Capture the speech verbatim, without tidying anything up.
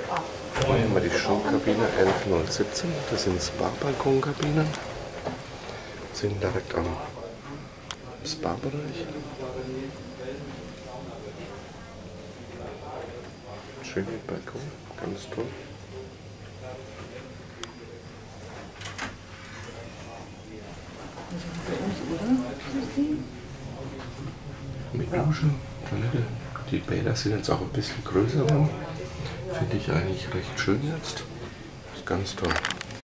Hier haben wir die Showkabine elf null siebzehn. Das sind Spa-Balkonkabinen. Sind direkt am Spa-Bereich. Schöner Balkon, ganz toll. Mit Dusche, Toilette. Die Bäder sind jetzt auch ein bisschen größer. Finde ich eigentlich recht schön jetzt. Ist ganz toll.